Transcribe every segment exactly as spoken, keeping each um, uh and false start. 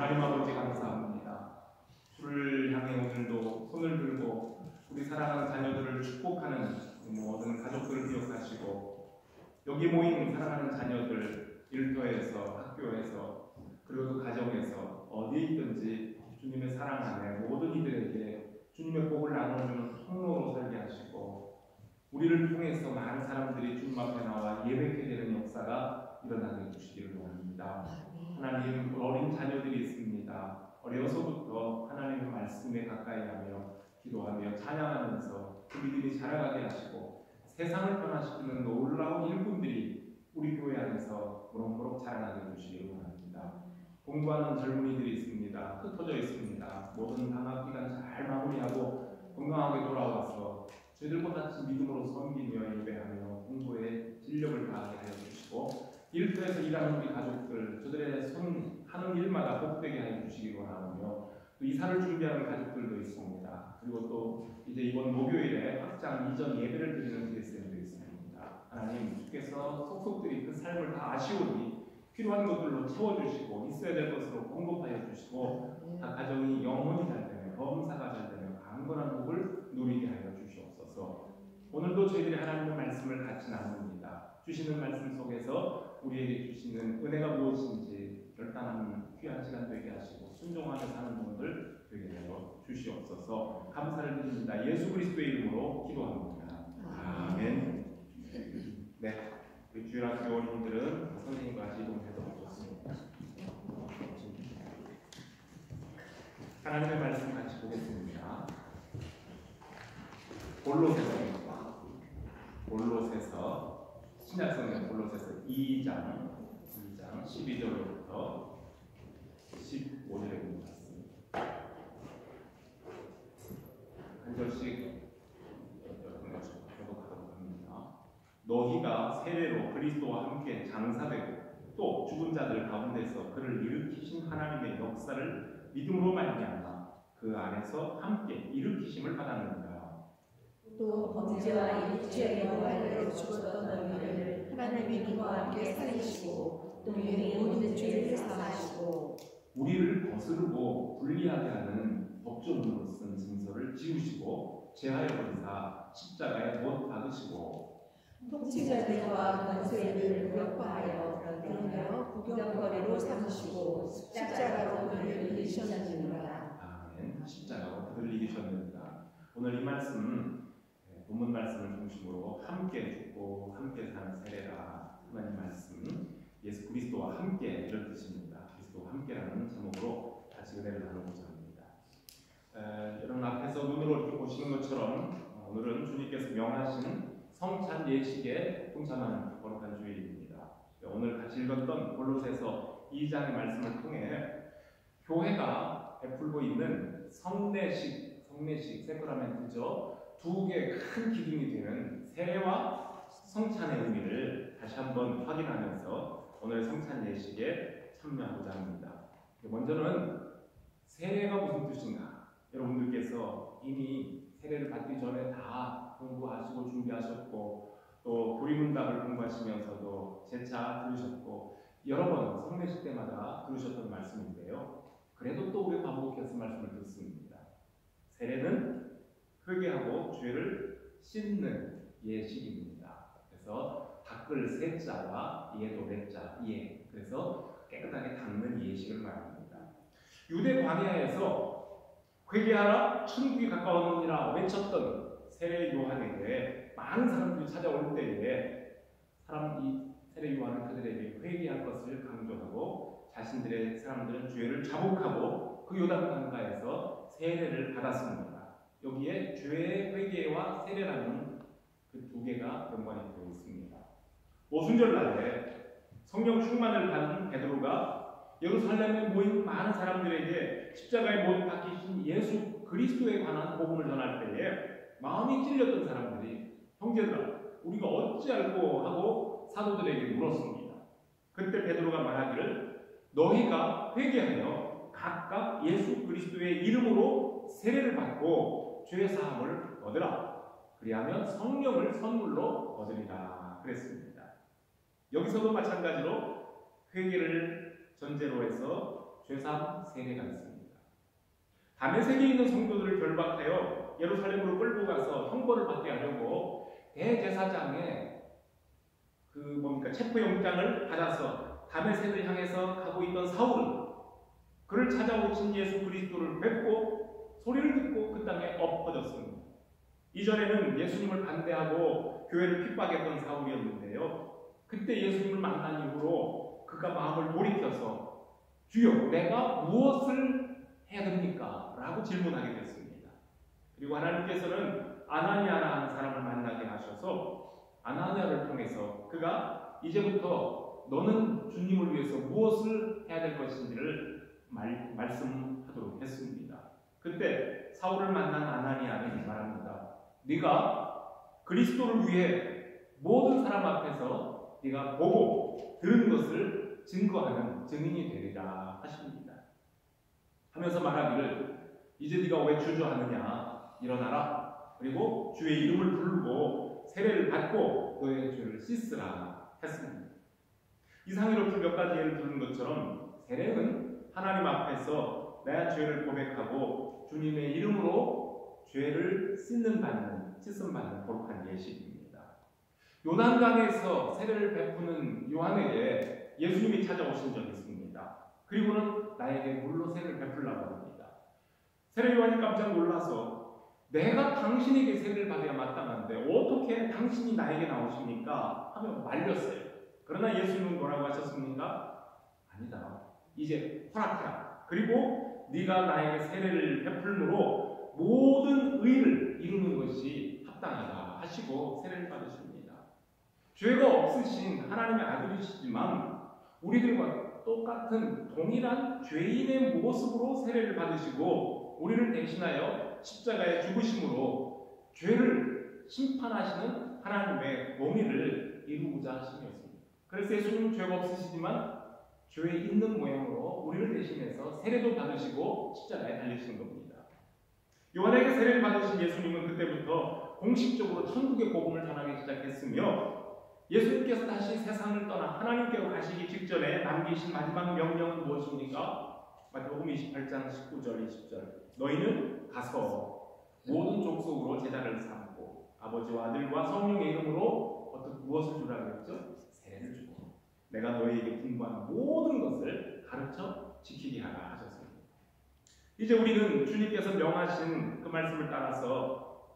하나님 아버지 감사합니다. 주를 향해 오늘도 손을 들고 우리 사랑하는 자녀들을 축복하는 모든 가족들을 기억하시고 여기 모인 사랑하는 자녀들 일터에서 학교에서 그리고 그 가정에서 어디에 있든지 주님의 사랑 안에 모든 이들에게 주님의 복을 나눠주는 통로로 살게 하시고 우리를 통해서 많은 사람들이 주님 앞에 나와 예배하게 되는 역사가 일어나게 해주시기를 원합니다. 하나님, 어린 자녀들이 있습니다. 어려서부터 하나님의 말씀에 가까이 하며 기도하며 찬양하면서 그 믿음이 자라가게 하시고 세상을 변화시키는 놀라운 일꾼들이 우리 교회 안에서 무럭무럭 자라나게 해주시기를 원합니다. 공부하는 젊은이들이 있습니다. 흩어져 있습니다. 모든 방학 기간 잘 마무리하고 건강하게 돌아와서 저희들과 같이 믿음으로 섬기며 예배하며 공부에 진력을 다하게 하여 주시고 일터에서 일하는 우리 가족들 저들의 손 하는 일마다 복되게 하여 주시기 원하며 또 이사를 준비하는 가족들도 있습니다. 그리고 또 이제 이번 목요일에 확장 이전 예배를 드리는 디에스엠도 있습니다. 하나님 주께서 속속들이 그 삶을 다 아시오니 필요한 것들로 채워주시고 있어야 될 것으로 공급하여 주시고 다 가정이 영혼이 잘 되며 범사가 잘 되며 강건한 복을 누리게 하여 주시옵소서. 오늘도 저희들이 하나님의 말씀을 같이 나눕니다. 주시는 말씀 속에서 우리에게 주시는 은혜가 무엇인지 결단하는 귀한 시간 되게 하시고 순종하며 사는 분들 되게 하여 주시옵소서. 감사를 드립니다. 예수 그리스도의 이름으로 기도합니다. 아멘. 네, 우리 주일학교 어린이들은 선생님과 같이 이동해도 좋습니다. 하나님의 말씀 같이 보겠습니다. 골로새서입니다. 골로새서 신약성경 골로새서 이 장 이 장 십이 절부터 십오 절에 보겠습니다. 한 절씩 교독하도록 합니다. 너희가 세례로 그리스도와 함께 장사되고 또 죽은 자들 가운데서 그를 일으키신 하나님의 역사를 믿음으로 말미암아 그 안에서 함께 일으키심을 받았느니라. 또 범죄와 일죄의 영광을 죽었던 너희를 하나님의 믿음과 함께 살리시고 또 너희의 모든 죄를 사하시고 우리를 거스르고 불리하게 하는 법조문으로 쓴 증서를 지우시고 제하여 버리사 십자가에 못 박으시고 통치자들과 권세를 무력화하여 그러며 구경거리로 삼으시고 십자가로 그를 이기셨느니라. 아멘. 십자가로 그를 이기셨느니라. 오늘 이 말씀 본문 말씀을 중심으로 함께 죽고 함께 사는 세례라 하나님 말씀 예수 그리스도와 함께 이런 뜻입니다. 그리스도와 함께라는 제목으로 같이 은혜를 나누고자 합니다. 에, 여러분 앞에서 눈으로 이렇게 보시는 것처럼 오늘은 주님께서 명하신 성찬 예식에 동참하는 거룩한 주일입니다. 오늘 같이 읽었던 골로새서 이 장의 말씀을 통해 교회가 베풀고 있는 성례식, 성례식, 세크라멘트죠. 두 개의 큰 기둥이 되는 세례와 성찬의 의미를 다시 한번 확인하면서 오늘 성찬 예식에 참여하고자 합니다. 먼저는 세례가 무슨 뜻인가? 여러분들께서 이미 세례를 받기 전에 다 공부하시고 준비하셨고 또 교리문답을 공부하시면서도 재차 들으셨고 여러 번 성례식 때마다 들으셨던 말씀인데요. 그래도 또 우리 반복해서 말씀을 듣습니다. 세례는 회개하고 죄를 씻는 예식입니다. 그래서 닦을 세자와 예도 레자 예 그래서 깨끗하게 닦는 예식을 말합니다. 유대 광야에서 회개하라 천국이 가까웠느니라 외쳤던 세례 요한에게 많은 사람들이 찾아올 때에 사람 이 세례 요한은 그들에게 회개할 것을 강조하고 자신들의 사람들은 죄를 자복하고 그 요단 강가에서 세례를 받았습니다. 여기에 죄의 회개와 세례라는 그 두 개가 연관이 되어 있습니다. 오순절날에 성령 충만을 받은 베드로가 예루살렘에 모인 많은 사람들에게 십자가에 못 박히신 예수 그리스도에 관한 복음을 전할 때에 마음이 찔렸던 사람들이 형제들아 우리가 어찌할꼬 하고 사도들에게 물었습니다. 그때 베드로가 말하기를 너희가 회개하여 각각 예수 그리스도의 이름으로 세례를 받고 죄 사함을 얻으라. 그리하면 성령을 선물로 얻으리라 그랬습니다. 여기서도 마찬가지로 회개를 전제로 해서 죄사함 세례가 있습니다. 다메섹에 있는 성도들을 결박하여 예루살렘으로 끌고 가서 형벌을 받게 하려고 대제사장의 그 뭡니까 체포영장을 받아서 다메섹을 향해서 가고 있던 사울은 그를 찾아오신 예수 그리스도를 뵙고 소리를 듣고 그 땅에 엎어졌습니다. 이전에는 예수님을 반대하고 교회를 핍박했던 사울이었는데요. 그때 예수님을 만난 이후로 그가 마음을 돌이켜서 주여 내가 무엇을 해야 됩니까? 라고 질문하게 됐습니다. 그리고 하나님께서는 아나니아라는 사람을 만나게 하셔서 아나니아를 통해서 그가 이제부터 너는 주님을 위해서 무엇을 해야 될 것인지를 말, 말씀하도록 했습니다. 그때 사울을 만난 아나니아는 말합니다. 네가 그리스도를 위해 모든 사람 앞에서 네가 보고 들은 것을 증거하는 증인이 되리라 하십니다. 하면서 말하기를 이제 네가 왜 주저하느냐 일어나라 그리고 주의 이름을 부르고 세례를 받고 너의 죄를 씻으라 했습니다. 이상으로 몇 가지 예를 들은 것처럼 세례는 하나님 앞에서 내 죄를 고백하고 주님의 이름으로 죄를 씻는 받는 씻음 받는 거룩한 예식입니다. 요단강에서 세례를 베푸는 요한에게 예수님이 찾아오신 적이 있습니다. 그리고는 나에게 물로 세례를 베풀라고 합니다. 세례 요한이 깜짝 놀라서 내가 당신에게 세례를 받아야 마땅한데 어떻게 당신이 나에게 나오십니까? 하며 말렸어요. 그러나 예수님은 뭐라고 하셨습니까? 아니다. 이제 허락해라. 그리고 네가 나에게 세례를 베풀므로 모든 의를 이루는 것이 합당하다 하시고 세례를 받으십니다. 죄가 없으신 하나님의 아들이시지만 우리들과 똑같은 동일한 죄인의 모습으로 세례를 받으시고 우리를 대신하여 십자가에 죽으심으로 죄를 심판하시는 하나님의 공의를 이루고자 하심이었습니다. 그래서 예수님은 죄가 없으시지만 죄에 있는 모양으로 우리를 대신해서 세례도 받으시고 십자가에 달리신 겁니다. 요한에게 세례를 받으신 예수님은 그때부터 공식적으로 천국의 복음을 전하기 시작했으며 예수님께서 다시 세상을 떠나 하나님께로 가시기 직전에 남기신 마지막 명령은 무엇입니까? 마태복음 이십팔 장 십구 절 이십 절 너희는 가서 모든 족속으로 제자를 삼고 아버지와 아들과 성령의 이름으로 어떤 무엇을 주라고 했죠? 세례를 주고 내가 너희에게 분부한 모든 것을 가르쳐 지키게 하라 하셨습니다. 이제 우리는 주님께서 명하신 그 말씀을 따라서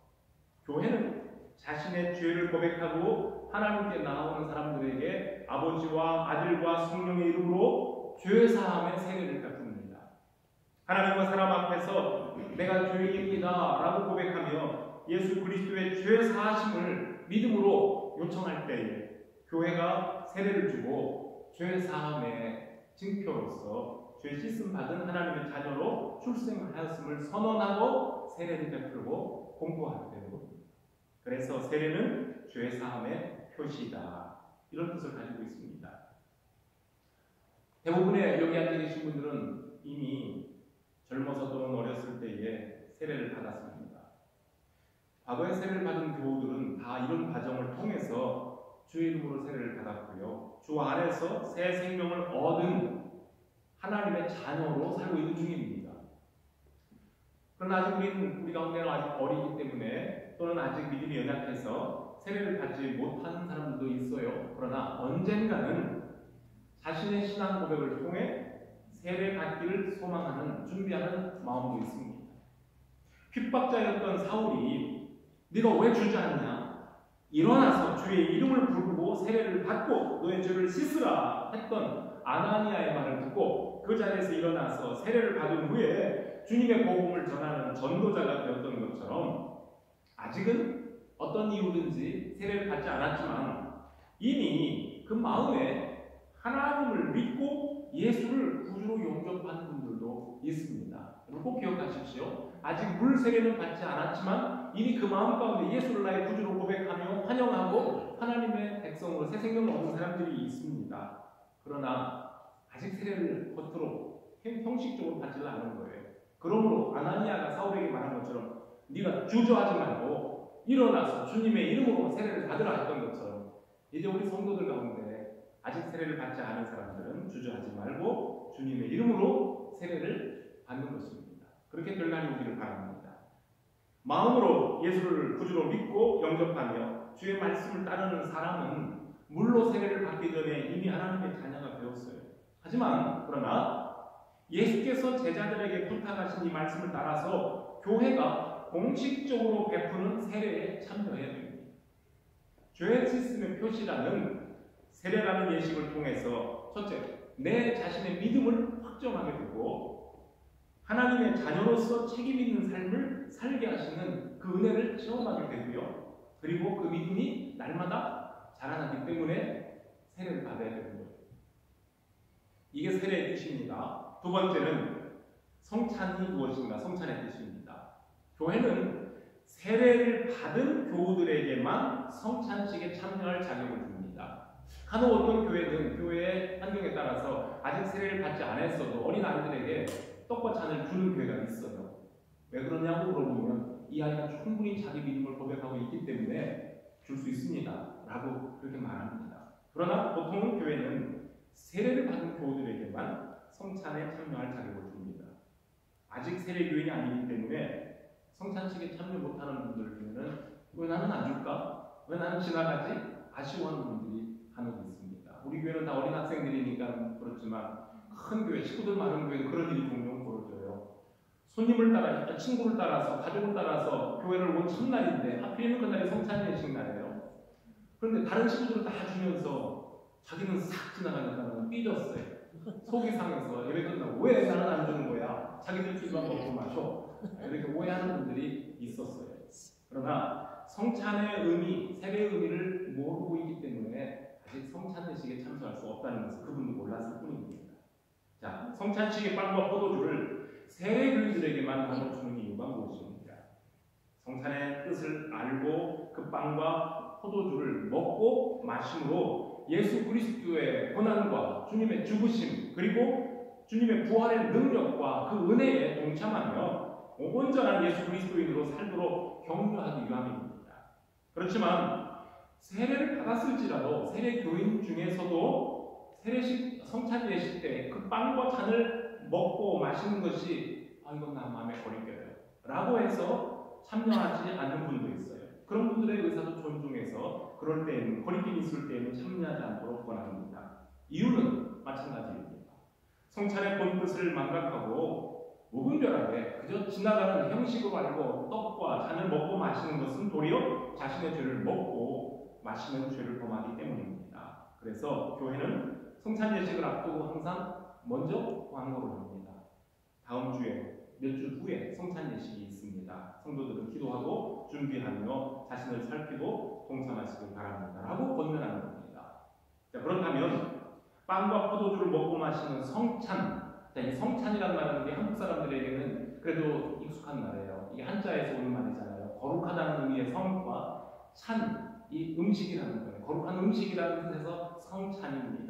교회는 자신의 죄를 고백하고 하나님께 나아오는 사람들에게 아버지와 아들과 성령의 이름으로 죄사함의 세례를 베풉니다. 하나님과 사람 앞에서 내가 죄인이다 라고 고백하며 예수 그리스도의 죄사하심을 믿음으로 요청할 때에 교회가 세례를 주고 죄사함의 증표로서 죄 씻음 받은 하나님의 자녀로 출생하였음을 선언하고 세례를 베풀고 공부하게 되는 겁니다. 그래서 세례는 죄사함의 표시이다. 이런 뜻을 가지고 있습니다. 대부분의 여기 앉아 계신 분들은 이미 젊어서 또는 어렸을 때에 세례를 받았습니다. 과거에 세례를 받은 교우들은 다 이런 과정을 통해서 주의 이름으로 세례를 받았고요. 주 안에서 새 생명을 얻은 하나님의 자녀로 살고 있는 중입니다. 그러나 아직 우리는 우리 가운데는 아직 어리기 때문에 또는 아직 믿음이 연약해서 세례를 받지 못하는 사람들도 있어요. 그러나 언젠가는 자신의 신앙 고백을 통해 세례 받기를 소망하는 준비하는 마음도 있습니다. 핍박자였던 사울이 네가 왜 주저하냐? 일어나서 주의 이름을 부르고 세례를 받고 너의 죄를 씻으라 했던 아나니아의 말을 듣고 그 자리에서 일어나서 세례를 받은 후에 주님의 복음을 전하는 전도자가 되었던 것처럼 아직은 어떤 이유든지 세례를 받지 않았지만 이미 그 마음에 하나님을 믿고 예수를 구주로 영접한 분들도 있습니다. 꼭 기억하십시오. 아직 물 세례는 받지 않았지만 이미 그 마음 가운데 예수를 나의 구주로 고백하며 환영하고 하나님의 백성으로 새 생명을 얻은 사람들이 있습니다. 그러나 아직 세례를 겉으로 형식적으로 받지는 않은 거예요. 그러므로 아나니아가 사울에게 말한 것처럼 네가 주저하지 말고 일어나서 주님의 이름으로 세례를 받으라 했던 것처럼 이제 우리 성도들 가운데 아직 세례를 받지 않은 사람들은 주저하지 말고 주님의 이름으로 날이 오기를 바랍니다. 마음으로 예수를 구주로 믿고 영접하며 주의 말씀을 따르는 사람은 물로 세례를 받기 전에 이미 하나님의 자녀가 되었어요. 하지만 그러나 예수께서 제자들에게 부탁하신 이 말씀을 따라서 교회가 공식적으로 베푸는 세례에 참여해야 됩니다. 죄시스템의 표시라는 세례라는 예식을 통해서 첫째, 내 자신의 믿음을 확정하게 되고 하나님의 자녀로서 책임 있는 삶을 살게 하시는 그 은혜를 체험하게 되고요. 그리고 그 믿음이 날마다 자라나기 때문에 세례를 받아야 되는 거예요. 이게 세례의 뜻입니다. 두 번째는 성찬이 무엇인가? 성찬의 뜻입니다. 교회는 세례를 받은 교우들에게만 성찬식에 참여할 자격을 줍니다. 간혹 어떤 교회는 교회의 환경에 따라서 아직 세례를 받지 않았어도 어린 아이들에게 떡과 잔을 주는 교회가 있어요. 왜 그러냐고 물어보면 이 아이가 충분히 자기 믿음을 고백하고 있기 때문에 줄 수 있습니다 라고 그렇게 말합니다. 그러나 보통 교회는 세례를 받은 교우들에게만 성찬에 참여할 자격을 줍니다. 아직 세례 교인이 아니기 때문에 성찬식에 참여 못하는 분들 중에는 왜 나는 안 줄까? 왜 나는 지나가지? 아쉬워하는 분들이 간혹 있습니다. 우리 교회는 다 어린 학생들이니까 그렇지만 큰 교회, 식구들 많은 교회는 그런 일이 종종 벌어져요. 손님을 따라, 친구를 따라서, 가족을 따라서 교회를 온 첫날인데 하필이면 그날이 성찬 예식 날이에요. 그런데 다른 친구들은 다 주면서 자기는 싹 지나가니까 삐졌어요. 속이 상해서 예배 끝나고 왜 나는 안 주는 거야? 자기들끼리만 먹고 마셔. 이렇게 오해하는 분들이 있었어요. 그러나 성찬의 의미, 세례의 의미를 모르고 있기 때문에 아직 성찬 예식에 참석할 수 없다는 것을 그분도 몰랐을 뿐입니다. 자, 성찬식의 빵과 포도주를 세례교인들에게만 나눠주는 이유가 무엇입니까? 성찬의 뜻을 알고 그 빵과 포도주를 먹고 마심으로 예수 그리스도의 고난과 주님의 죽으심 그리고 주님의 부활의 능력과 그 은혜에 동참하며 온전한 예수 그리스도인으로 살도록 격려하기 위함입니다. 그렇지만 세례를 받았을지라도 세례교인 중에서도 세례식 성찬 예식 때 그 빵과 잔을 먹고 마시는 것이 아 이건 나 마음에 거리껴요 라고 해서 참여하지 않는 분도 있어요. 그런 분들의 의사도 존중해서 그럴 때에는 거리낌이 있을 때에는 참여하지 않도록 권합니다. 이유는 마찬가지입니다. 성찬의 본뜻을 망각하고 무분별하게 그저 지나가는 형식으로 알고 떡과 잔을 먹고 마시는 것은 도리어 자신의 죄를 먹고 마시는 죄를 범하기 때문입니다. 그래서 교회는 성찬 예식을 앞두고 항상 먼저 광고를 합니다. 다음 주에 몇 주 후에 성찬 예식이 있습니다. 성도들은 기도하고 준비하며 자신을 살피고 동참하시길 바랍니다. 라고 권면하는 겁니다. 자, 그렇다면 빵과 포도주를 먹고 마시는 성찬, 자, 이 성찬이라는 말은 우리 한국 사람들에게는 그래도 익숙한 말이에요. 이게 한자에서 오는 말이잖아요. 거룩하다는 의미의 성과 찬, 이 음식이라는 거예요. 거룩한 음식이라는 뜻에서 성찬입니다.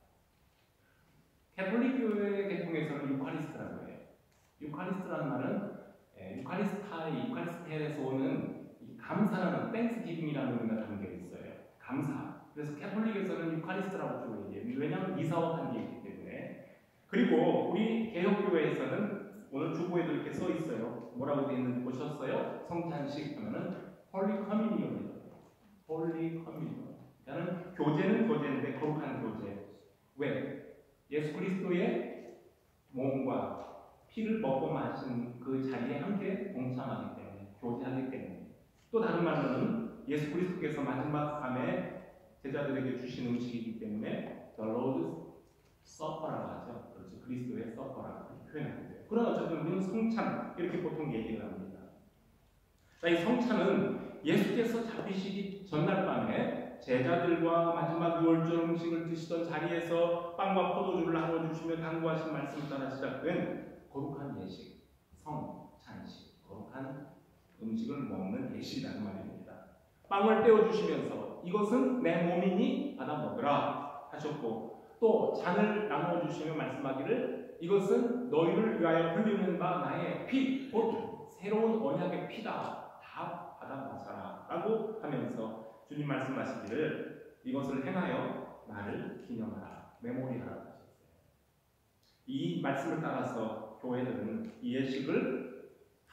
캐톨릭 교회 계통에서는 유카리스트라고 해요. 유카리스트라는 말은 예, 유카리스타의 유카리스텔에서 오는 이 감사라는 땡스기빙이라는 의미가 담겨 있어요. 감사. 그래서 캐톨릭에서는 유카리스트라고 주로 얘기해요. 왜냐하면 미사와 관계있기 때문에. 그리고 우리 개혁교회에서는 오늘 주보에도 이렇게 써 있어요. 뭐라고 되어 있는지 보셨어요? 성찬식 하면은 홀리 커뮤니언이에요. 홀리 커뮤니언. 그러니까 교제는 교제인데 거룩한 교제. 왜? 예수 그리스도의 몸과 피를 먹고 마신 그 자리에 함께 동참하기 때문에, 교제하기 때문에. 또 다른 말로는 예수 그리스도께서 마지막 밤에 제자들에게 주신 음식이기 때문에 The Lord's Supper라고 하죠. 그렇죠. 그리스도의 서퍼라고 표현하게 돼요. 그런 어쨌든 우리는 성찬 이렇게 보통 얘기를 합니다. 자, 이 성찬은 예수께서 잡히시기 전날 밤에 제자들과 마지막 유월절 음식을 드시던 자리에서 빵과 포도주를 나눠주시며 당부하신 말씀을 따라 시작된 거룩한 예식, 성찬식, 거룩한 음식을 먹는 예식이라는 말입니다. 빵을 떼어주시면서 이것은 내 몸이니 받아 먹으라 하셨고 또 잔을 나눠주시며 말씀하기를 이것은 너희를 위하여 흘리는 바 나의 피, 곧 새로운 언약의 피다. 다 받아 마셔라 라고 하면서 주님 말씀하시기를 이것을 행하여 나를 기념하라, 메모리하라 하셨어요. 이 말씀을 따라서 교회들은 이 예식을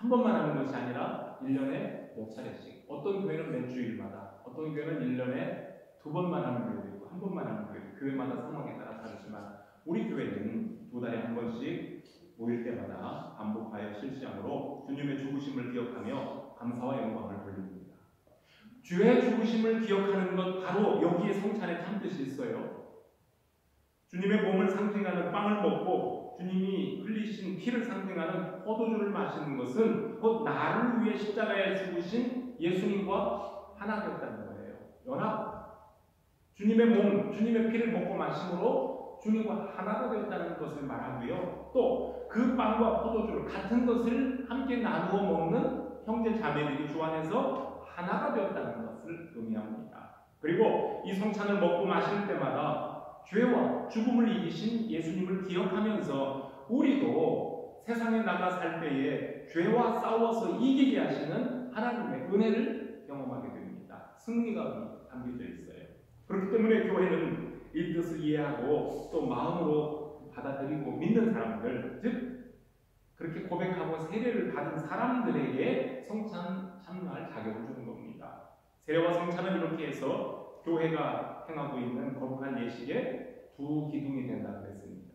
한 번만 하는 것이 아니라 일 년에 몇 차례씩, 어떤 교회는 몇 주일마다, 어떤 교회는 일 년에 두 번만 하는 교회도 있고 한 번만 하는 교회, 교회마다 상황에 따라 다르지만 우리 교회는 두 달에 한 번씩 모일 때마다 반복하여 실시함으로 주님의 죽으심을 기억하며 감사와 영광을 돌립니다. 주의 죽으심을 기억하는 것 바로 여기에 성찬에 참뜻이 있어요. 주님의 몸을 상징하는 빵을 먹고 주님이 흘리신 피를 상징하는 포도주를 마시는 것은 곧 나를 위해 십자가에 죽으신 예수님과 하나 되었다는 거예요. 연합. 주님의 몸, 주님의 피를 먹고 마심으로 주님과 하나가 되었다는 것을 말하고요. 또 그 빵과 포도주를 같은 것을 함께 나누어 먹는 형제 자매들이 주 안에서 하나가 되었다는 것을 의미합니다. 그리고 이 성찬을 먹고 마실 때마다 죄와 죽음을 이기신 예수님을 기억하면서 우리도 세상에 나가 살 때에 죄와 싸워서 이기게 하시는 하나님의 은혜를 경험하게 됩니다. 승리가 담겨져 있어요. 그렇기 때문에 교회는 이 뜻을 이해하고 또 마음으로 받아들이고 믿는 사람들, 즉 그렇게 고백하고 세례를 받은 사람들에게 성찬 참여할 자격을 주는 겁니다. 세례와 성찬은 이렇게 해서 교회가 행하고 있는 거룩한 예식의 두 기둥이 된다고 했습니다.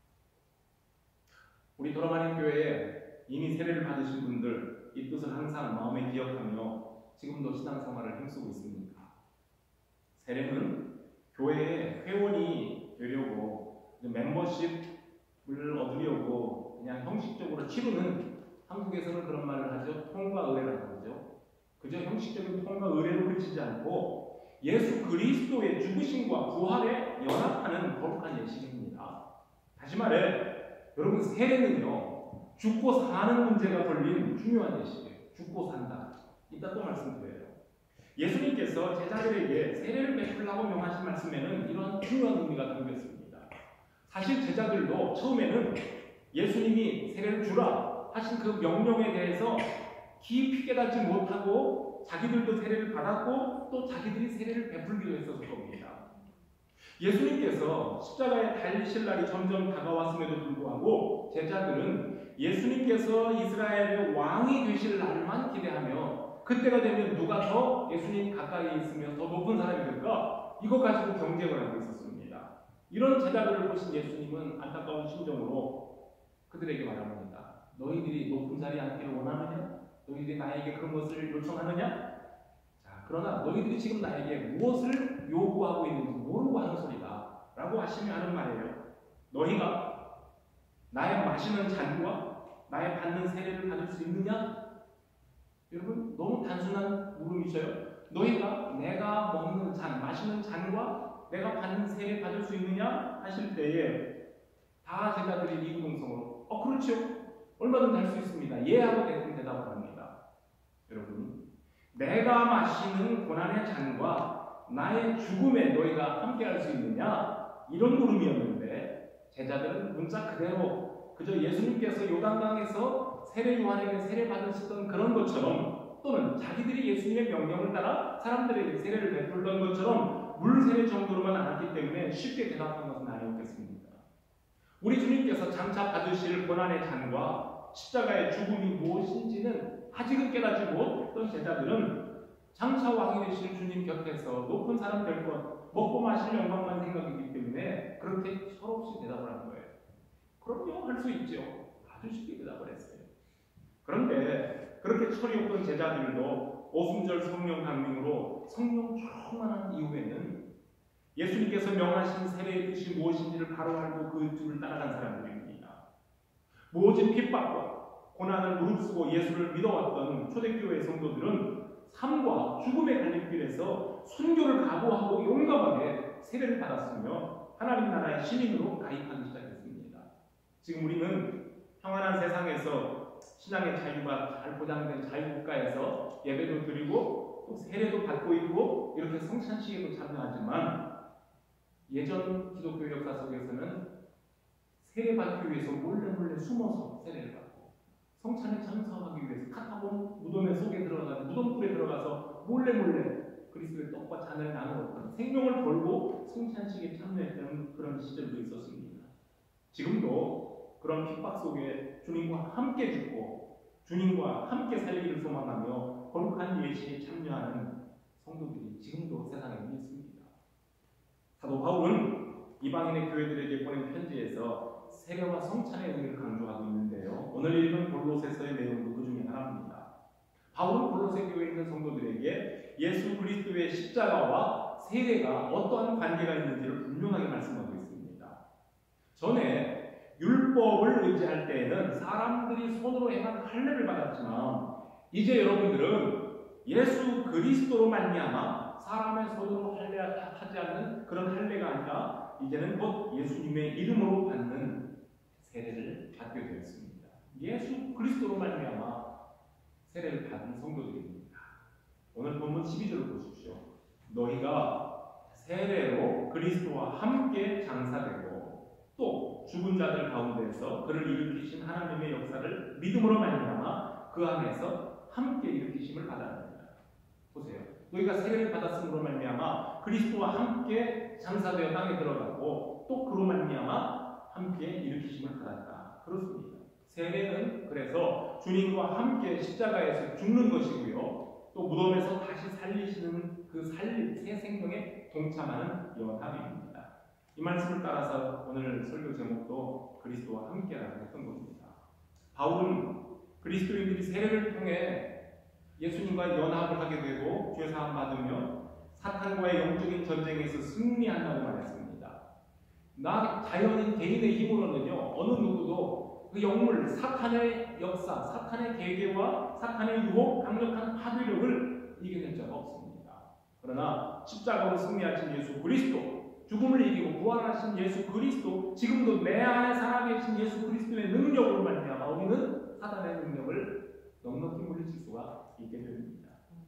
우리 도라마린 교회에 이미 세례를 받으신 분들 이 뜻을 항상 마음에 기억하며 지금도 신앙생활을 힘쓰고 있습니다. 세례는 교회의 회원이 되려고 멤버십을 얻으려고 그냥 형식적으로 치르는, 한국에서는 그런 말을 하죠. 통과 의례라고 하죠. 그저 형식적인 통과 의례로 그치지 않고 예수 그리스도의 죽으심과 부활에 연합하는 거룩한 예식입니다. 다시 말해 여러분, 세례는요 죽고 사는 문제가 걸린 중요한 예식이에요. 죽고 산다. 이따 또 말씀드려요. 예수님께서 제자들에게 세례를 베풀라고 명하신 말씀에는 이런 중요한 의미가 담겼습니다. 사실 제자들도 처음에는 예수님이 세례를 주라 하신 그 명령에 대해서 깊이 깨닫지 못하고 자기들도 세례를 받았고 또 자기들이 세례를 베풀기로 했었을 겁니다. 예수님께서 십자가에 달리실 날이 점점 다가왔음에도 불구하고 제자들은 예수님께서 이스라엘의 왕이 되실 날만 기대하며 그때가 되면 누가 더 예수님 가까이 있으며 더 높은 사람이 될까? 이거 가지고 경쟁을 하고 있었습니다. 이런 제자들을 보신 예수님은 안타까운 심정으로 그들에게 말합니다. 너희들이 높은 자리에 앉기를 원하느냐? 너희들이 나에게 그런 것을 요청하느냐? 자, 그러나 너희들이 지금 나에게 무엇을 요구하고 있는지 모르고 하는 소리다 라고 하시며 하는 말이에요. 너희가 나의 마시는 잔과 나의 받는 세례를 받을 수 있느냐? 여러분, 너무 단순한 물음이셔요. 너희가 내가 먹는 잔, 마시는 잔과 내가 받는 세례 받을 수 있느냐? 하실 때에 다 제자들이 이구동성으로 어 그렇죠. 얼마든지 할 수 있습니다. 예 하고 대뜸 대답을 합니다. 여러분, 내가 마시는 고난의 잔과 나의 죽음에 너희가 함께 할 수 있느냐? 이런 물음이었는데 제자들은 문자 그대로 그저 예수님께서 요단강에서 세례 요한에게 세례 받으셨던 그런 것처럼 또는 자기들이 예수님의 명령을 따라 사람들에게 세례를 베풀던 것처럼 물세례 정도로만 알았기 때문에 쉽게 대답한 것은 아니었겠습니까? 우리 주님께서 장차 받으실 고난의 잔과 십자가의 죽음이 무엇인지는 아직은 깨닫지 못했던 제자들은 장차 왕이 되실 주님 곁에서 높은 사람 될 것, 먹고 마실 영광만 생각이기 때문에 그렇게 철없이 대답을 한 거예요. 그럼요, 할 수 있죠. 아주 쉽게 대답을 했어요. 그런데 그렇게 철이 없던 제자들도 오순절 성령 강림으로 성령 충만한 이후에는 예수님께서 명하신 세례의 뜻이 무엇인지를 바로 알고 그 줄을 따라간 사람들입니다. 모진 핍박과 고난을 무릅쓰고 예수를 믿어왔던 초대교회 성도들은 삶과 죽음의 갈림길에서 순교를 각오하고 용감하게 세례를 받았으며 하나님 나라의 시민으로 가입하기 시작했습니다. 지금 우리는 평안한 세상에서 신앙의 자유가 잘 보장된 자유국가에서 예배도 드리고 또 세례도 받고 있고 이렇게 성찬식에도 참여하지만 예전 기독교 역사 속에서는 세례 받기 위해서 몰래 몰래 숨어서 세례를 받고 성찬에 참석하기 위해서 카타본 무덤의 속에 들어가서 무덤굴에 들어가서 몰래 몰래 그리스도의 떡과 잔을 나누었던 생명을 걸고 성찬식에 참여했던 그런 시절도 있었습니다. 지금도 그런 핍박 속에 주님과 함께 죽고 주님과 함께 살기를 소망하며 거룩한 예식에 참여하는 성도들이 지금도 세상에 있습니다. 사도 바울은 이방인의 교회들에게 보낸 편지에서 세례와 성찬의 의미를 강조하고 있는데요. 오늘 읽은 골로새서의 내용도 그 중에 하나입니다. 바울은 골로새 교회에 있는 성도들에게 예수 그리스도의 십자가와 세례가 어떠한 관계가 있는지를 분명하게 말씀하고 있습니다. 전에 율법을 의지할 때에는 사람들이 손으로 행한 할례를 받았지만 이제 여러분들은 예수 그리스도로 말미암아 사람의 손으로 할례하지 않는 그런 할례가 아니라 이제는 곧 예수님의 이름으로 받는 세례를 받게 되었습니다. 예수 그리스도로 말미암아 세례를 받은 성도들입니다. 오늘 본문 십이 절을 보십시오. 너희가 세례로 그리스도와 함께 장사되고 또 죽은 자들 가운데서 그를 일으키신 하나님의 역사를 믿음으로 말미암아 그 안에서 함께 일으키심을 받았느니라. 보세요. 너희가 세례를 받았음으로 말미암아 그리스도와 함께 장사되어 땅에 들어가고 또 그로 말미암아 함께 일으키심을 받았다. 그렇습니다. 세례는 그래서 주님과 함께 십자가에서 죽는 것이고요. 또 무덤에서 다시 살리시는 그 살림, 새 생명에 동참하는 연합입니다. 이 말씀을 따라서 오늘 설교 제목도 그리스도와 함께라고 했던 겁니다. 바울은 그리스도인들이 세례를 통해 예수님과 연합을 하게 되고 죄사함 받으며 사탄과의 영적인 전쟁에서 승리한다고 말했습니다. 나 자연인 개인의 힘으로는요 어느 누구도 그 영물 사탄의 역사, 사탄의 계계와 사탄의 유혹, 강력한 파괴력을 이겨낼 자가 없습니다. 그러나 십자가로 승리하신 예수 그리스도, 죽음을 이기고 부활하신 예수 그리스도, 지금도 내 안에 살아계신 예수 그리스도의 능력으로 말미암아 우리는 사탄의 능력을 넉넉히 물리칠 수가 있게 됩니다.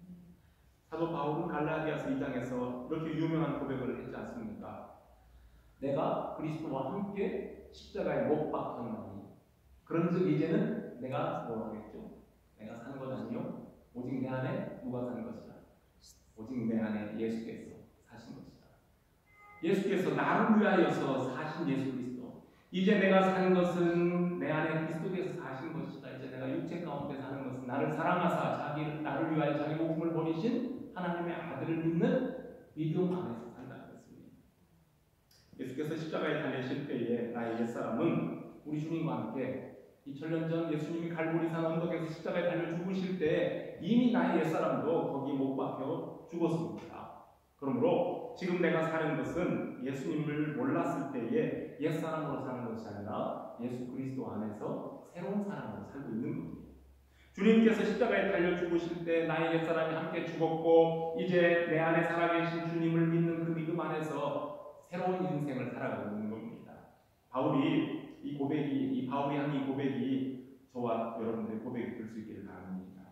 사도 바울은 갈라디아서 이 장에서 이렇게 유명한 고백을 했지 않습니까? 내가 그리스도와 함께 십자가에 못 박혔나니 그런즉 이제는 내가 뭐라고 했죠? 내가 사는 것 아니요 오직 내 안에 누가 사는 것이라? 오직 내 안에 예수께서 사신 것이다. 예수께서 나를 위하여서 사신 예수 그리스도. 이제 내가 사는 것은 내 안에 그리스도께서 사신 것이다. 이제 내가 육체 가운데 사는 것은 나를 사랑하사 자기를 나를 위하여 자기 목숨을 버리신 하나님의 아들을 믿는 믿음 안에서 산다 그랬습니다. 예수께서 십자가에 달리실 때에 나의 옛사람은 우리 주님과 함께 이천 년 전 예수님이 갈보리산 언덕에서 십자가에 달려 죽으실 때 이미 나의 옛사람도 거기 못 박혀 죽었습니다. 그러므로 지금 내가 사는 것은 예수님을 몰랐을 때에 옛사람으로 사는 것이 아니라 예수 그리스도 안에서 새로운 사람으로 살고 있는 겁니다. 주님께서 십자가에 달려 죽으실 때 나의 옛사람이 함께 죽었고 이제 내 안에 살아계신 주님을 믿는 그 믿음 안에서 새로운 인생을 살아가고 있는 겁니다. 바울이 이 고백이, 이 바울이 한 이 고백이 저와 여러분들의 고백이 될 수 있기를 바랍니다.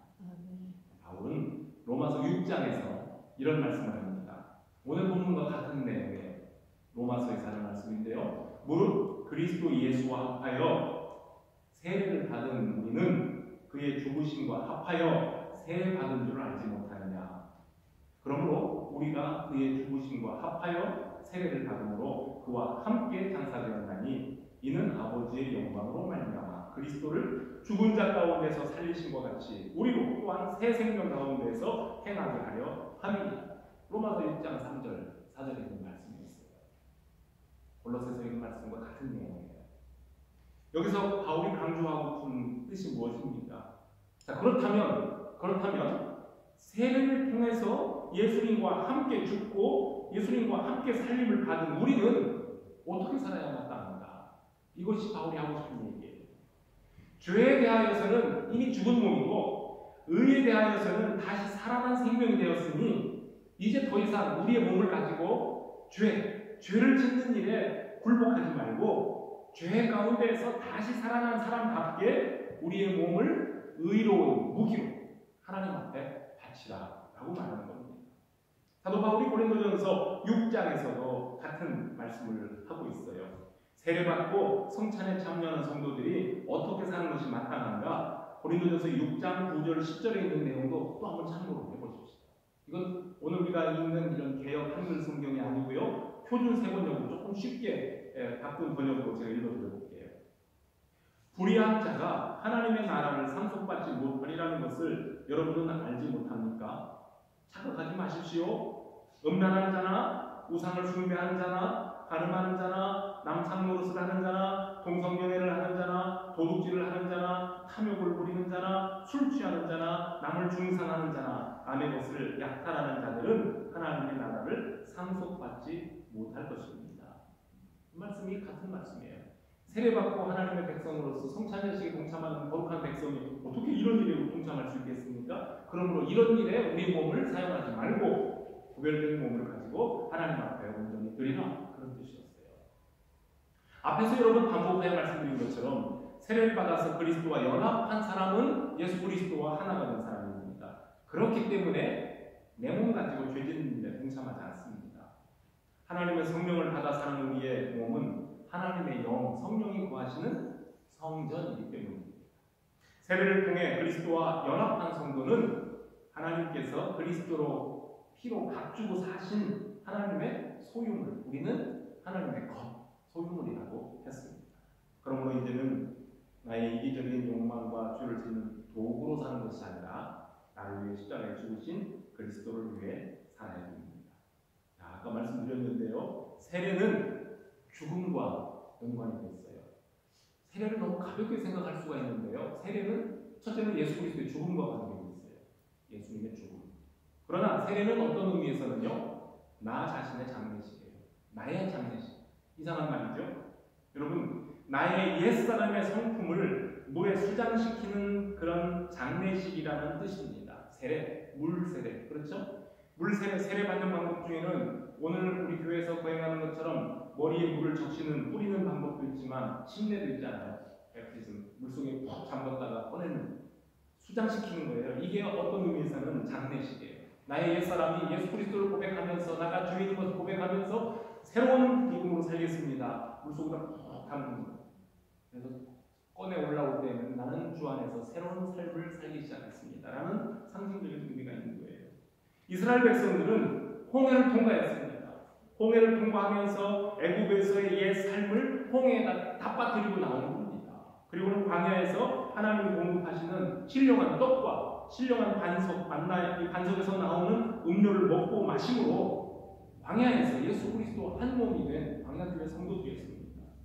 바울은 로마서 육 장에서 이런 말씀을 합니다. 오늘 본문과 같은 내용의 로마서에서 하는 말씀인데요. 무릇 그리스도 예수와 합하여 세례를 받은 우리는 그의 죽으심과 합하여 세례 받은 줄을 알지 못하느냐. 그러므로 우리가 그의 죽으심과 합하여 세례를 받음으로 그와 함께 장사되었나니 이는 아버지의 영광으로 말미암아 그리스도를 죽은 자 가운데서 살리신 것 같이 우리로 또한 새 생명 가운데서 행하게 하려 함이니라. 로마서 육 장 삼 절 사 절에 있는 말씀이었어요. 골로새서 있는 말씀과 같은 내용이에요. 여기서 바울이 강조하고 싶은 뜻이 무엇입니까? 자, 그렇다면 그렇다면 세례를 통해서 예수님과 함께 죽고 예수님과 함께 살림을 받은 우리는 어떻게 살아야 마땅한가? 이것이 바울이 하고 싶은 얘기예요. 죄에 대하여서는 이미 죽은 몸이고 의에 대하여서는 다시 살아난 생명이 되었으니 이제 더 이상 우리의 몸을 가지고 죄, 죄를 짓는 일에 굴복하지 말고 죄 가운데에서 다시 살아난 사람답게 우리의 몸을 의로운 무기로 하나님 앞에 바치라 라고 말하는 겁니다. 사도 바울이 고린도전서 육 장에서도 같은 말씀을 하고 있어요. 세례받고 성찬에 참여하는 성도들이 어떻게 사는 것이 마땅한가? 고린도전서 육 장 구 절 십 절에 있는 내용도 또 한번 참고로 해보십시오. 이건 오늘 우리가 읽는 이런 개역 한글 성경이 아니고요. 표준 세번역으로 조금 쉽게 바꾼 번역으로 제가 읽어드려 볼게요. 불의한 세례받은 자가 하나님의 나라를 상속받지 못하리라는 것을 여러분은 알지 못합니까? 착각하지 마십시오. 음란하는 자나 우상을 숭배하는 자나 가늠하는 자나 남창 노릇을 하는 자나 동성연애를 하는 자나 도둑질을 하는 자나 탐욕을 부리는 자나 술 취하는 자나 남을 중상하는 자나 남의 것을 약탈하는 자들은 하나님의 나라를 상속받지 못할 것입니다. 이 말씀이 같은 말씀이에요. 세례받고 하나님의 백성으로서 성찬례식에 동참하는 거룩한 백성이 어떻게 이런 일에 동참할 수 있겠습니까? 그러므로 이런 일에 우리 몸을 사용하지 말고 구별된 몸을 가지고 하나님 앞에 온전히 드리라, 그런 뜻이었어요. 앞에서 여러분 반복하여 말씀드린 것처럼 세례를 받아서 그리스도와 연합한 사람은 예수 그리스도와 하나가 된 사람입니다. 그렇기 때문에 내 몸 가지고 죄짓는 일에 동참하지 않습니다. 하나님의 성령을 받아 사는 우리의 몸은 하나님의 영, 성령이 거하시는 성전이기 때문입니다. 세례를 통해 그리스도와 연합한 성도는 하나님께서 그리스도로 피로 값주고 사신 하나님의 소유물, 우리는 하나님의 것, 소유물이라고 했습니다. 그러므로 이제는 나의 이기적인 욕망과 죄를 짓는 도구로 사는 것이 아니라 나를 위해 십자가에 죽으신 그리스도를 위해 살아야 됩니다. 자, 아까 말씀드렸는데요. 세례는 죽음과 연관이 되어 있어요. 세례를 너무 가볍게 생각할 수가 있는데요. 세례는 첫째는 예수 그리스도의 죽음과 관계가 있어요. 예수님의 죽음. 그러나 세례는 어떤 의미에서는요, 나 자신의 장례식이에요. 나의 장례식. 이상한 말이죠. 여러분, 나의 옛사람의 성품을 물에 수장시키는 그런 장례식이라는 뜻입니다. 세례, 물세례. 그렇죠? 물세례, 세례받는 방법 중에는 오늘 우리 교회에서 거행하는 것처럼 머리에 물을 적시는, 뿌리는 방법도 있지만 침례도 있잖아요. 베프티즘, 물속에 푹 잠갔다가 꺼내는, 수장시키는 거예요. 이게 어떤 의미에서는 장례식이에요. 나의 옛사람이 예수 그리스도를 고백하면서, 나가 주인인 것을 고백하면서 새로운 믿음으로 살겠습니다. 물속으로 푹 담는 거예요. 그래서 꺼내 올라올 때는 나는 주 안에서 새로운 삶을 살기 시작했습니다 라는 상징적인 의미가 있는 거예요. 이스라엘 백성들은 홍해를 통과했습니다. 홍해를 통과하면서 애굽에서의 옛 삶을 홍해에다 다 빠뜨리고 나오는 겁니다. 그리고는 광야에서 하나님이 공급하시는 신령한 떡과 신령한 반석, 만나, 이 반석에서 나오는 음료를 먹고 마심으로 광야에서 예수 그리스도 한 몸이 된 광야교회 성도들이었습니다.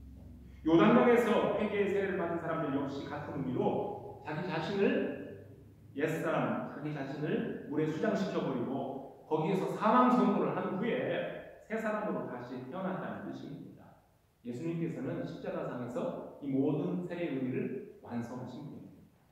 요단강에서 회개의 세례를 받은 사람들 역시 같은 의미로 자기 자신을, 옛사람, 자기 자신을 물에 수장시켜버리고 거기에서 사망 선고를 한 후에 새 사람으로 다시 태어났다는 뜻입니다. 예수님께서는 십자가상에서 이 모든 세례의 의미를 완성하신 분입니다.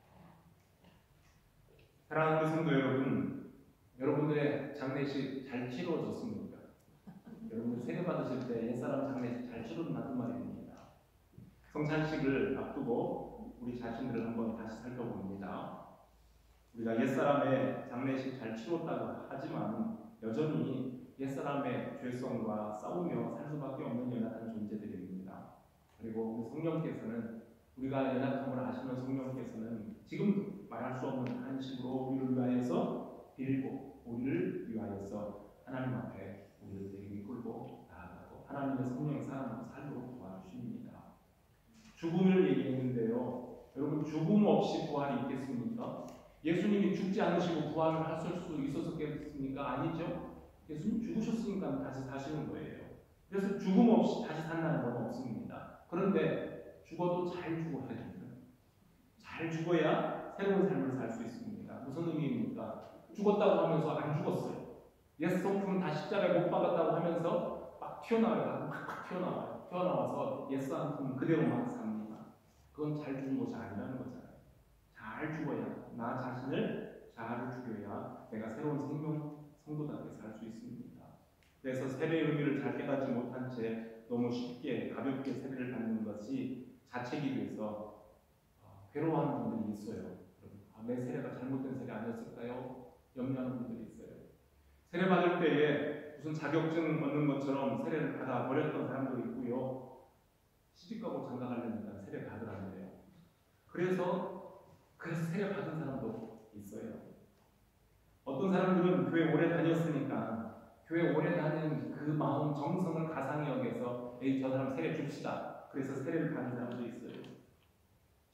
사랑하는 성도 여러분, 여러분들의 장례식 잘 치러졌습니까? 여러분들 세례 받으실 때 옛사람 장례식 잘 치러졌나는 말입니다. 성찬식을 앞두고 우리 자신들을 한번 다시 살펴봅니다. 우리가 옛사람의 장례식 잘 치렀다고 하지만 여전히 옛사람의 죄성과 싸우며 살 수밖에 없는 연약한 존재들입니다. 그리고 우리 성령께서는, 우리가 연약함을 아시는 성령께서는 지금 말할 수 없는 한식으로 우리를 위하여서 빌고 우리를 위하여서 하나님 앞에 우리를 되게 이끌고 나아가고 하나님의 성령의 사람으로 살도록 도와주십니다. 죽음을 얘기했는데요. 여러분, 죽음 없이 부활이 있겠습니까? 예수님이 죽지 않으시고 부활을 하실 수 있었겠습니까? 아니죠. 예수님 죽으셨으니까 다시 사시는 거예요. 그래서 죽음 없이 다시 산다는 건 없습니다. 그런데 죽어도 잘 죽어야 됩니다. 잘 죽어야 새로운 삶을 살 수 있습니다. 무슨 의미입니까? 죽었다고 하면서 안 죽었어요. 옛 성품은 다 십자가에 못 박았다고 하면서 막 튀어나와요. 막 튀어나와요. 튀어나와서 옛 성품 그대로만 삽니다. 그건 잘 죽은 것이 아니라는 거잖아요. 잘 죽어야, 나 자신을 잘 죽여야 내가 새로운 생명, 성도답게 살 수 있습니다. 그래서 세례의 의미를 잘 깨닫지 못한 채 너무 쉽게 가볍게 세례를 받는 것이 자책이 돼서 괴로워하는 분들이 있어요. 아, 내 세례가 잘못된 세례 아니었을까요? 염려하는 분들이 있어요. 세례 받을 때에 무슨 자격증 얻는 것처럼 세례를 받아 버렸던 사람도 있고요. 시집가고 장가가려니까 세례 받으라는데요. 그래서 그래서 세례 받은 사람도 있어요. 어떤 사람들은 교회 오래 다녔으니까 교회 오래 다닌 그 마음, 정성을 가상히 여겨서 에이, 저 사람 세례 줍시다. 그래서 세례를 받는 사람도 있어요.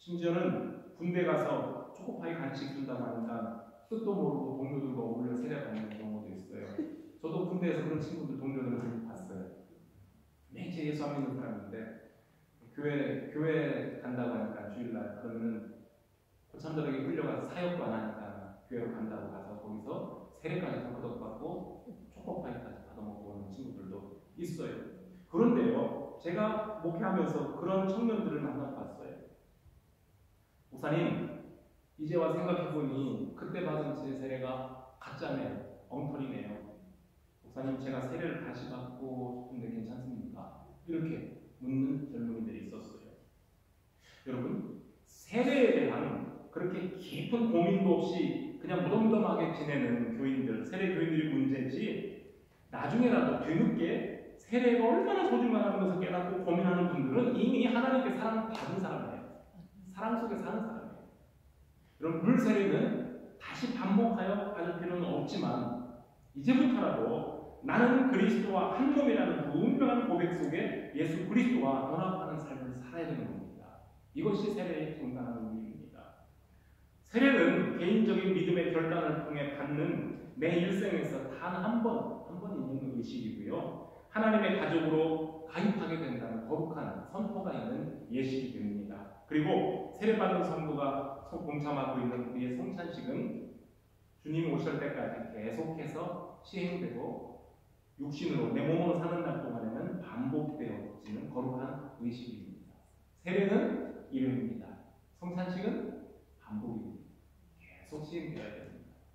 심지어는 군대 가서 초코파이 간식 준다고 하니까 뜻도 모르고 동료들과 어울려 세례받는 경우도 있어요. 저도 군대에서 그런 친구들, 동료들을 많이 봤어요. 매일 예수 안 믿는 사람인데 교회 교회 간다고 하니까 주일날 그러면은 고참들에게 끌려가서 사역도 안 하니까 교회로 간다고 가서 거기서 세례까지 덩크덕 받고 초코파이까지 받아먹고 오는 친구들도 있어요. 그런데요, 제가 목회하면서 그런 청년들을 만나봤어요. 목사님, 이제 와 생각해보니 그때 받은 제 세례가 가짜네요. 엉터리네요. 목사님, 제가 세례를 다시 받고 싶은데 괜찮습니까? 이렇게 묻는 젊은이들이 있었어요. 여러분, 세례에 대한 그렇게 깊은 고민도 없이 그냥 무덤덤하게 지내는 교인들, 세례 교인들이 문제지, 나중에라도 뒤늦게 세례가 얼마나 소중하다는 것을 깨닫고 고민하는 분들은 이미 하나님께 사랑받은 사람이에요. 사랑 속에 사는 사람이에요. 여러분, 물 세례는 다시 반복하여 받을 필요는 없지만 이제부터라도 나는 그리스도와 한 몸이라는 그 운명한 고백 속에 예수 그리스도와 연합하는 삶을 살아야 되는 겁니다. 이것이 세례의 중요한 의미입니다. 세례는 개인적인 믿음의 결단을 통해 받는 내 일생에서 단 한 번, 한 번 있는 의식이고요. 하나님의 가족으로 가입하게 된다는 거룩한 선포가 있는 예식이 됩니다. 그리고 세례받은 성도가 동참하고 있는 우리의 성찬식은 주님 오실 때까지 계속해서 시행되고 육신으로 내 몸으로 사는 날 동안에는 반복되어지는 거룩한 의식입니다. 세례는 이름입니다. 성찬식은 반복입니다. 계속 시행되어야 됩니다.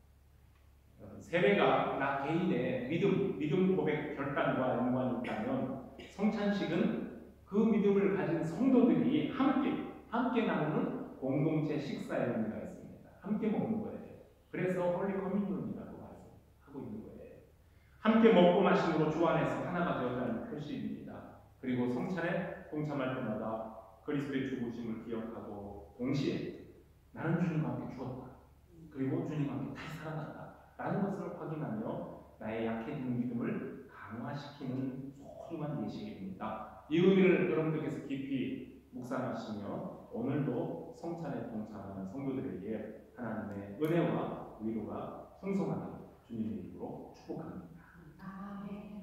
세례가 나 개인의 믿음, 믿음 고백 결단과 연관이 있다면 성찬식은 그 믿음을 가진 성도들이 함께, 함께 나누는 공동체 식사의 의미가 있습니다. 함께 먹는 거예요. 그래서 홀리 커뮤니언이라고 하고 있는 거예요. 함께 먹고 마심으로 주 안에서 하나가 되었다는 표시입니다. 그리고 성찬에 동참할 때마다 그리스도의 죽으심을 기억하고 동시에 나는 주님과 함께 죽었다. 그리고 주님과 함께 다시 살아났다. 라는 것을 확인하며 나의 약해진 믿음을 강화시키는 소중한 예식입니다. 이 의미를 여러분들께서 깊이 묵상하시며 오늘도 성찬에 동참하는 성도들에게 하나님의 은혜와 위로가 풍성하게 주님의 이름으로 축복합니다. 아멘.